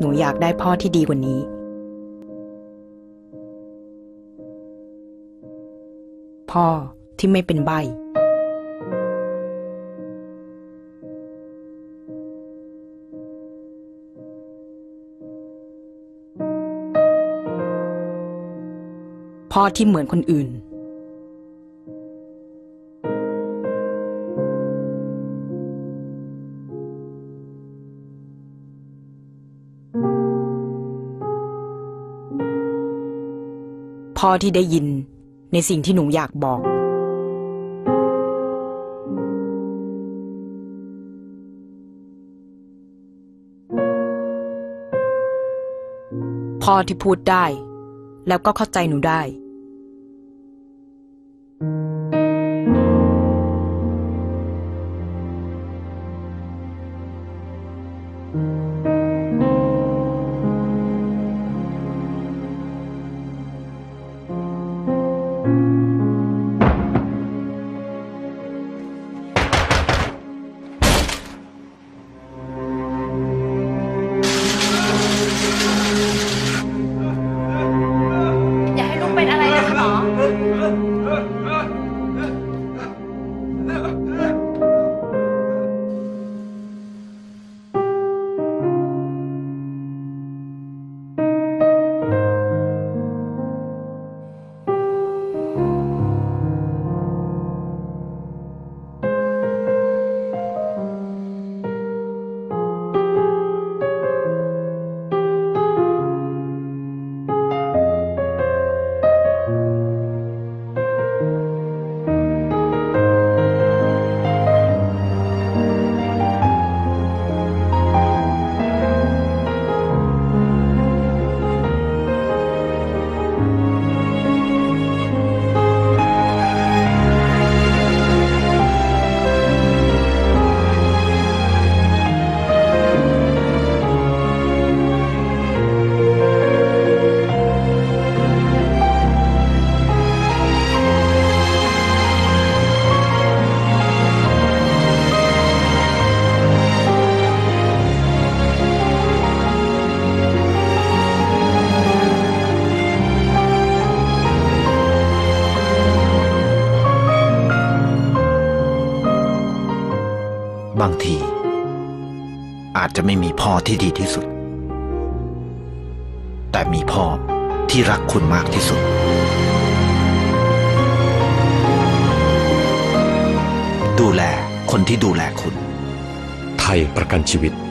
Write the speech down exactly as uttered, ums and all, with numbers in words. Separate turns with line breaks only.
หนูอยากได้พ่อที่ดีกว่านี้พ่อที่ไม่เป็นใบ้พ่อที่เหมือนคนอื่นพ่อที่ได้ยินในสิ่งที่หนูอยากบอกพ่อที่พูดได้แล้วก็เข้าใจหนูได้
บางทีอาจจะไม่มีพ่อที่ดีที่สุดแต่มีพ่อที่รักคุณมากที่สุดดูแลคนที่ดูแลคุณ
ไทยประกันชีวิต